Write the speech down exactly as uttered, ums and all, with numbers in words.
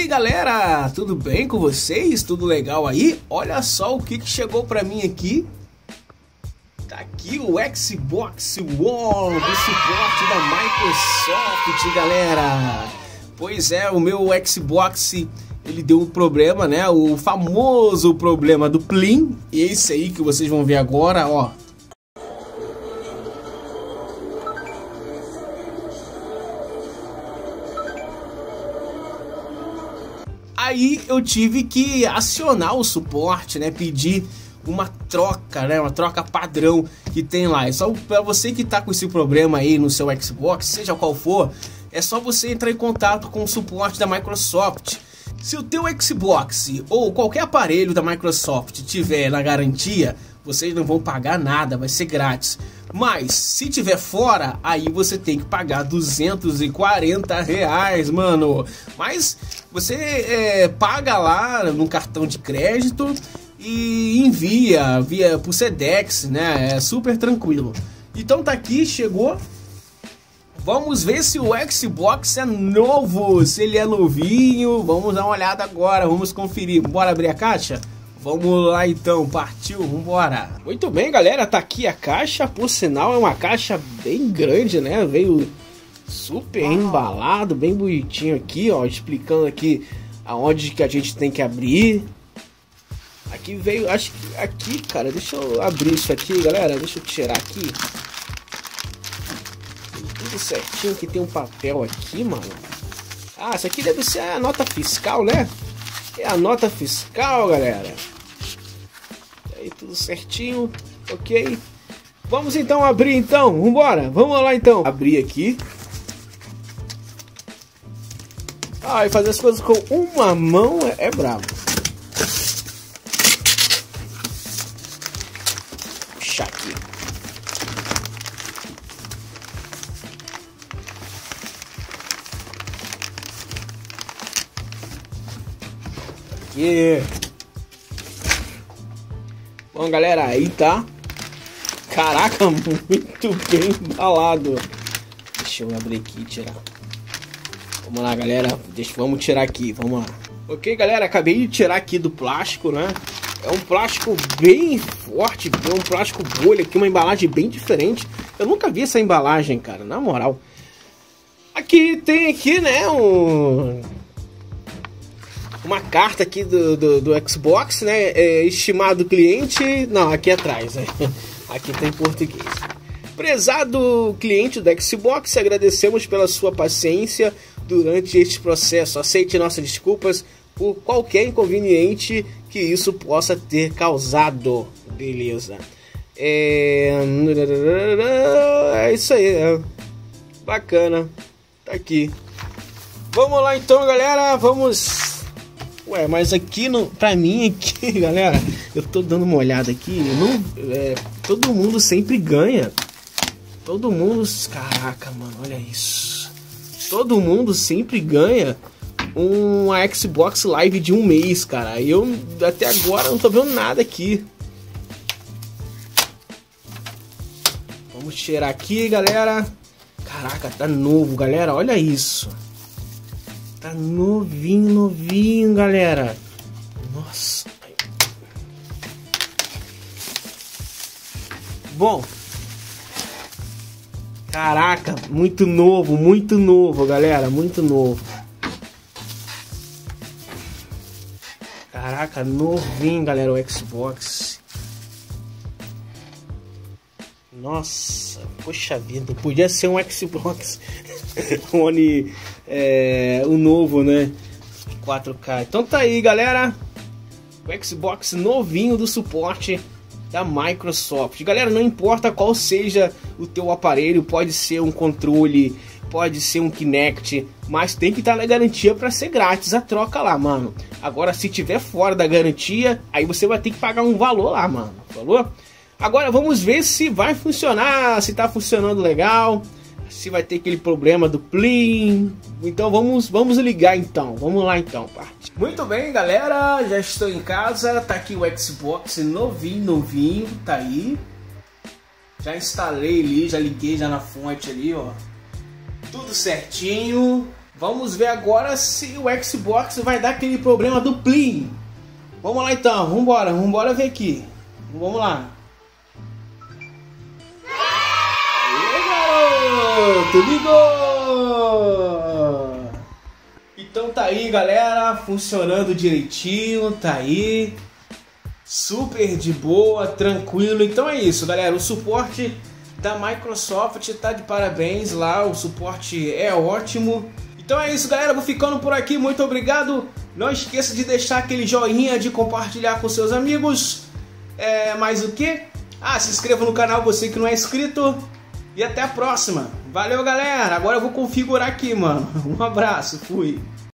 aí galera, tudo bem com vocês? Tudo legal aí? Olha só o que, que chegou pra mim aqui. Tá aqui o Xbox One do suporte da Microsoft, galera. Pois é, o meu Xbox, ele deu um problema, né? O famoso problema do Plim. Esse aí que vocês vão ver agora, ó. Aí eu tive que acionar o suporte, né? Pedir uma troca, né? Uma troca padrão que tem lá. É só para você que tá com esse problema aí no seu Xbox, seja qual for, é só você entrar em contato com o suporte da Microsoft. Se o teu Xbox ou qualquer aparelho da Microsoft tiver na garantia, vocês não vão pagar nada, vai ser grátis. Mas se tiver fora, aí você tem que pagar duzentos e quarenta reais, mano. Mas você é, paga lá no cartão de crédito e envia via por Sedex, né? É super tranquilo. Então tá aqui, chegou. Vamos ver se o Xbox é novo, se ele é novinho. Vamos dar uma olhada agora, vamos conferir. Bora abrir a caixa? Vamos lá então, partiu, vambora. Muito bem galera, tá aqui a caixa. Por sinal é uma caixa bem grande, né? Veio super embalado, bem bonitinho aqui, ó. Explicando aqui aonde que a gente tem que abrir. Aqui veio, acho que aqui, cara, deixa eu abrir isso aqui, galera. Deixa eu tirar aqui. Tudo certinho, que tem um papel aqui, mano. Ah, isso aqui deve ser a nota fiscal, né? É a nota fiscal, galera. Aí tudo certinho, ok. Vamos então abrir então, vambora, vamos lá então. Abrir aqui. Ah, e fazer as coisas com uma mão é, é brabo. Puxar aqui. Aqui. Bom, galera, aí tá. Caraca, muito bem embalado. Deixa eu abrir aqui e tirar. Vamos lá, galera. Deixa, vamos tirar aqui, vamos lá. Ok, galera, acabei de tirar aqui do plástico, né? É um plástico bem forte, é um plástico bolha aqui, uma embalagem bem diferente. Eu nunca vi essa embalagem, cara, na moral. Aqui tem aqui, né, um... uma carta aqui do, do, do Xbox, né? É, estimado cliente. Não, aqui atrás, né? Aqui tá em português. Prezado cliente do Xbox, agradecemos pela sua paciência durante este processo. Aceite nossas desculpas por qualquer inconveniente que isso possa ter causado. Beleza. É, é isso aí, é. Bacana. Tá aqui. Vamos lá então, galera. Vamos. Ué, mas aqui no, pra mim aqui, galera, eu tô dando uma olhada aqui, eu não, é, todo mundo sempre ganha. Todo mundo, caraca, mano, olha isso. Todo mundo sempre ganha uma Xbox Live de um mês, cara. E eu até agora não tô vendo nada aqui. Vamos tirar aqui, galera. Caraca, tá novo, galera, olha isso. Tá novinho, novinho, galera. Nossa. Bom. Caraca, muito novo, muito novo, galera. Muito novo. Caraca, novinho, galera, o Xbox. Nossa, poxa vida. Podia ser um Xbox One, é, o novo, né? quatro K. Então tá aí, galera. O Xbox novinho do suporte da Microsoft. Galera, não importa qual seja o teu aparelho, pode ser um controle, pode ser um Kinect, mas tem que estar na garantia para ser grátis a troca lá, mano. Agora, se tiver fora da garantia, aí você vai ter que pagar um valor lá, mano. Falou? Agora vamos ver se vai funcionar, se tá funcionando legal, se vai ter aquele problema do Plim. Então vamos, vamos ligar então, vamos lá então, parte. Muito bem, galera, já estou em casa, tá aqui o Xbox novinho, novinho, tá aí. Já instalei ali, já liguei já na fonte ali, ó. Tudo certinho. Vamos ver agora se o Xbox vai dar aquele problema do Plim. Vamos lá então, vambora, vambora ver aqui. Vamos lá. Aê, garoto, ligou! Então tá aí, galera, funcionando direitinho, tá aí. Super de boa, tranquilo. Então é isso, galera, o suporte da Microsoft tá de parabéns lá, o suporte é ótimo. Então é isso, galera, vou ficando por aqui, muito obrigado. Não esqueça de deixar aquele joinha, de compartilhar com seus amigos. É, mais o que? Ah, se inscreva no canal, você que não é inscrito. E até a próxima. Valeu, galera. Agora eu vou configurar aqui, mano. Um abraço, fui.